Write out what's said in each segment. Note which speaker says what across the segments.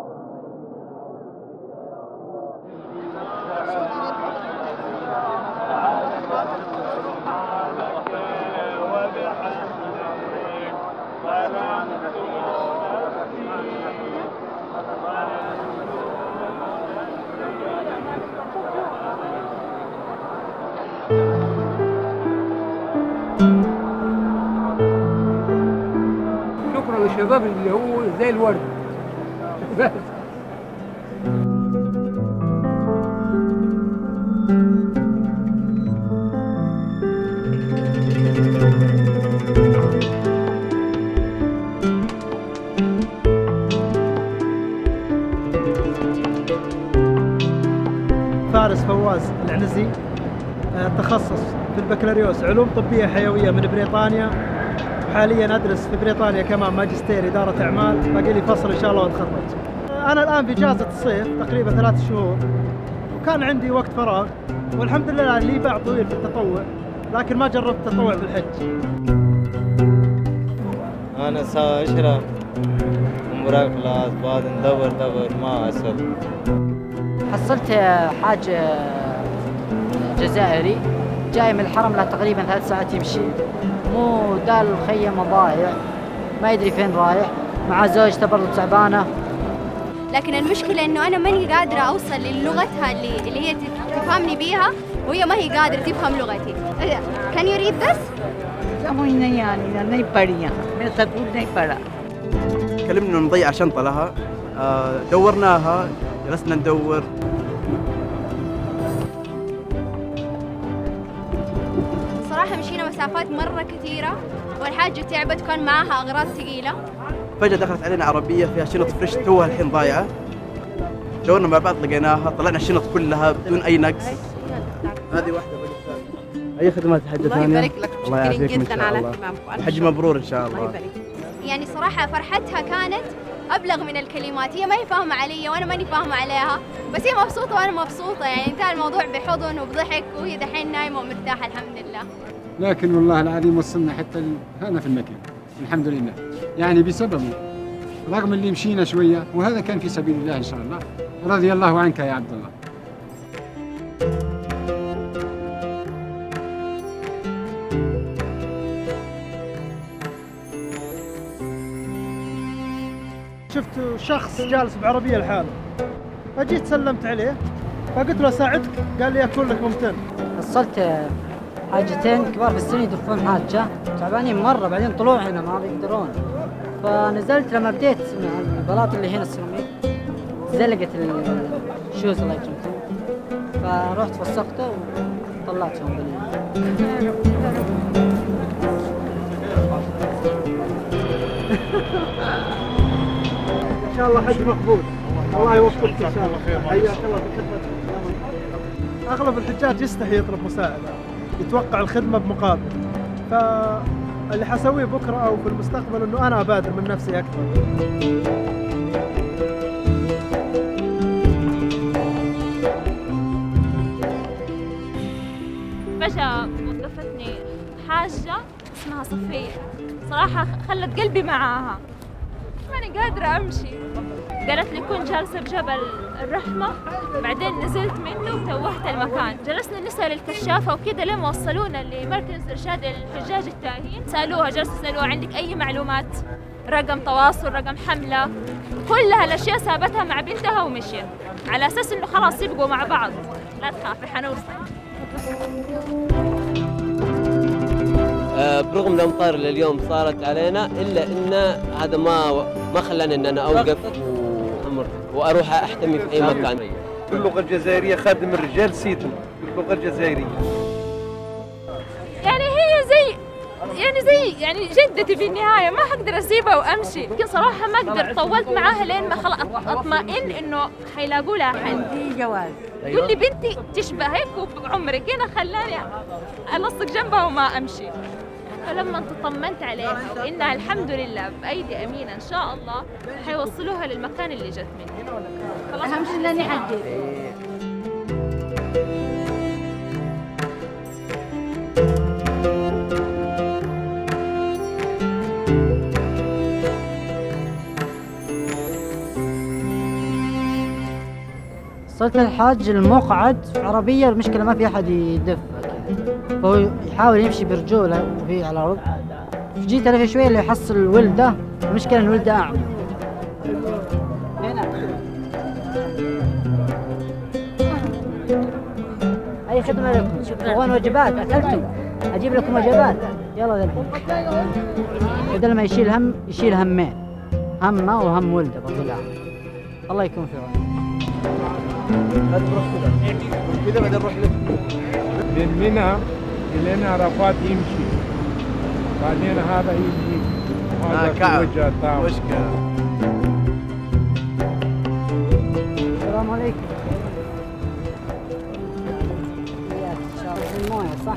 Speaker 1: شكرا للشباب اللي هو زي الورد بس.
Speaker 2: فارس فواز العنزي، تخصص في البكالوريوس علوم طبية حيوية من بريطانيا، وحاليا أدرس في بريطانيا كمان ماجستير إدارة أعمال، باقي لي فصل إن شاء الله وأتخرج. أنا الآن في إجازة الصيف تقريبا 3 شهور، وكان عندي وقت فراغ، والحمد لله لي باع طويل في التطوع، لكن ما جربت التطوع في الحج.
Speaker 3: أنا ساوي أشرف ومراقب كلاس، بعد ندور ما أصل.
Speaker 4: حصلت حاج جزائري جاي من الحرم له تقريبا 3 ساعات يمشي، مو دال الخيم ضايع ما يدري فين رايح، مع زوجته برضه تعبانه.
Speaker 5: لكن المشكله انه انا ماني قادره اوصل للغتها اللي هي تفهمني بيها، وهي ما هي قادره تفهم لغتي. Can you read this?
Speaker 6: नहीं पढ़ी यहाँ मैं स्कूल नहीं पढ़ा.
Speaker 7: كلمنا انه نضيع شنطه لها، دورناها جلسنا ندور.
Speaker 5: صراحه مشينا مسافات مره كثيره والحاجه تعبت، كان معاها اغراض ثقيله.
Speaker 7: فجاه دخلت علينا عربيه فيها شنط فريش توها الحين ضايعه، دورنا مع بعض لقيناها، طلعنا الشنط كلها بدون اي نقص. هذه واحده. اي خدمات حاجه ثانيه؟
Speaker 6: الله يبارك لك، متشكرين جدا على اهتمامكم.
Speaker 7: حج مبرور ان شاء الله.
Speaker 6: الله يبارك.
Speaker 5: يعني صراحه فرحتها كانت ابلغ من الكلمات، هي ما هي فاهمه علي وانا ماني فاهمه عليها، بس هي مبسوطه وانا مبسوطه، يعني انتهى الموضوع بحضن وبضحك، وهي دحين نايمه ومرتاحه الحمد لله.
Speaker 1: لكن والله العظيم وصلنا حتى هنا في المكان الحمد لله، يعني بسببه، رغم اللي مشينا شويه، وهذا كان في سبيل الله ان شاء الله. رضي الله عنك يا عبد الله.
Speaker 2: شفت شخص جالس بعربية لحاله، فجيت سلمت عليه فقلت له اساعدك، قال لي اكون لك ممتن.
Speaker 4: حصلت حاجتين كبار في السن يدفون حاجه تعبانين مره، بعدين طلوع هنا ما بيقدرون، فنزلت لما بديت مع البلاط اللي هنا السيراميك زلقت الشوز الله يكرمكم، فرحت فسقته وطلعتهم
Speaker 2: ان شاء الله حج مقبول، الله يوفقك ان شاء الله. حياك الله في الخدمه. اغلب الحجاج يستحي يطلب مساعده، يتوقع الخدمه بمقابل، فاللي حسويه بكره او في المستقبل انه انا ابادر من نفسي اكثر.
Speaker 8: فجأة وقفتني حاجة اسمها صفية، صراحة خلت قلبي معاها، ماني قادرة أمشي. قالت لي كنت جالسة بجبل الرحمة، بعدين نزلت منه وتوهت المكان. جلسنا نسأل الكشافة وكذا لين وصلونا لمركز إرشاد الحجاج التائهين. سألوها، جلسوا يسألوها عندك أي معلومات، رقم تواصل، رقم حملة، كلها الأشياء سابتها مع بنتها ومشيت، على أساس إنه خلاص يبقوا مع بعض. لا تخافي حنوصل.
Speaker 3: برغم الامطار اللي اليوم صارت علينا، الا ان هذا ما خلاني ان انا اوقف وامر واروح احتمي في اي مكان.
Speaker 7: باللغه الجزائريه خادم الرجال سيدنا، باللغه الجزائريه.
Speaker 8: يعني هي زي جدتي في النهايه، ما حقدر اسيبها وامشي. لكن صراحه ما اقدر، طولت معاها لين ما خلاص اطمئن انه حيلاقوا لها حل.
Speaker 6: عندي جواز
Speaker 8: تقول لي بنتي تشبهك وعمرك، هنا خلاني الصق جنبها وما امشي. فلما تطمنت عليها وانها الحمد لله بايدي امينه ان شاء الله حيوصلوها للمكان اللي جت منه.
Speaker 6: اهم شيء اني حجيت.
Speaker 4: وصلت للحاج المقعد في عربية، المشكلة ما في أحد يدفك فهو يحاول يمشي برجوله وهي على الأرض. جيت أنا في شوية اللي يحصل الولدة، المشكلة إن الولدة أعمى. هنا أي خدمة لكم؟ تبغون وجبات؟ أكلتم؟ أجيب لكم وجبات؟ يلا ذلك. بدل ما يشيل هم يشيل همين، همه وهم ولده برضه. الله يكون في عونه.
Speaker 7: كذا بعدين نروح
Speaker 9: من منى إلى عرفات يمشي، بعدين هذا يجي هذا في وجه الطاوله.
Speaker 7: مشكلة.
Speaker 4: السلام عليكم. المويه صح؟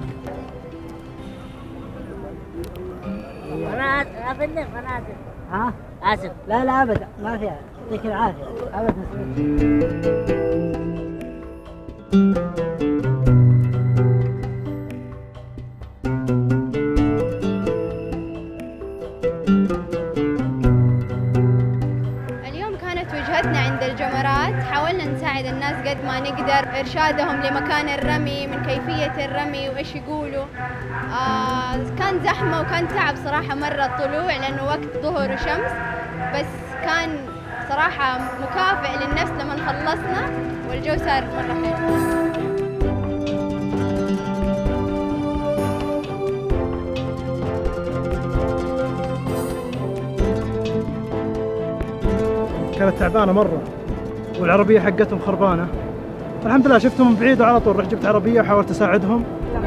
Speaker 6: أنا أبنك أنا آسف.
Speaker 4: ها؟
Speaker 6: آسف.
Speaker 4: لا لا أبدا ما فيها، يعطيك العافية أبدا.
Speaker 5: اليوم كانت وجهتنا عند الجمرات، حاولنا نساعد الناس قد ما نقدر، إرشادهم لمكان الرمي، من كيفية الرمي وإيش يقولوا. كان زحمة وكان تعب صراحة مرة الطلوع لأنه وقت ظهر وشمس، بس كان صراحة مكافئ للنفس لما خلصنا والجو صار مرة خير.
Speaker 2: كانت تعبانة مرة والعربية حقتهم خربانة. الحمد لله شفتهم من بعيد وعلى طول رحت جبت عربية وحاولت أساعدهم.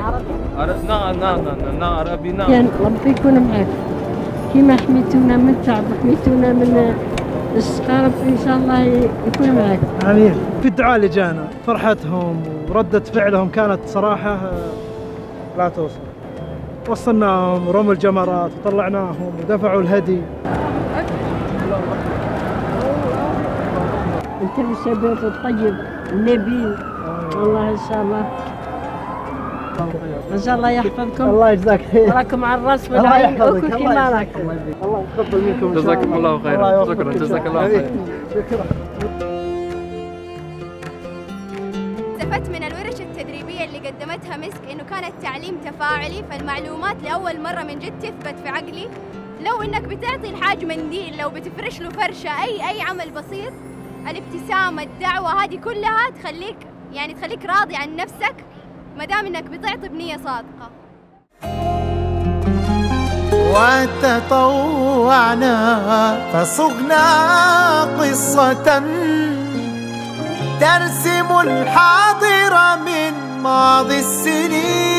Speaker 9: نعم عربي نعم.
Speaker 6: يعني ربي يكون معك، كما حميتونا من التعب وحميتونا من السقارب، إن شاء الله يكون معك.
Speaker 2: آمين. في الدعاء اللي جانا فرحتهم وردة فعلهم كانت صراحة لا توصف. وصلناهم ورموا الجمرات وطلعناهم ودفعوا الهدي.
Speaker 6: انت بالشباب الطيب النبيل والله ان شاء الله. ان شاء الله يحفظكم.
Speaker 2: الله يجزاك خير.
Speaker 6: راكم على الراس والعين وكل كما راكم.
Speaker 2: الله يتقبل منكم.
Speaker 7: جزاكم الله خيرا. شكرا جزاك الله خير.
Speaker 2: شكرا.
Speaker 5: استفدت من الورش التدريبية اللي قدمتها مسك إنه كانت تعليم تفاعلي، فالمعلومات لأول مرة من جد تثبت في عقلي. لو إنك بتعطي الحاج منديل، لو بتفرش له فرشة، أي عمل بسيط، الابتسامة، الدعوة، هذه كلها تخليك راضي عن نفسك ما دام إنك بتعطي بنية صادقة.
Speaker 10: وتطوعنا فصغنا قصة ترسم الحاضر من ماضي السنين.